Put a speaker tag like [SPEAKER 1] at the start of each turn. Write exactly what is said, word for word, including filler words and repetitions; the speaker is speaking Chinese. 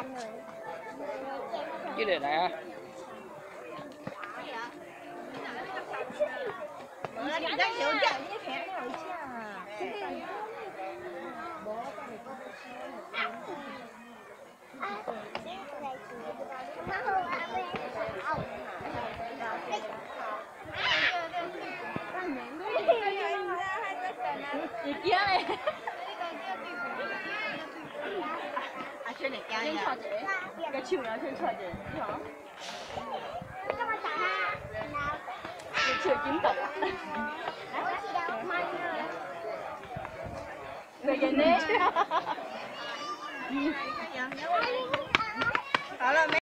[SPEAKER 1] cái này nè.
[SPEAKER 2] 人家有这样一天有钱。
[SPEAKER 3] 你惊嘞？
[SPEAKER 2] 啊，先嚟驚
[SPEAKER 3] 先坐住，個潮人先坐住，好。你潮點讀啊？佢嘅呢？
[SPEAKER 2] 好了沒？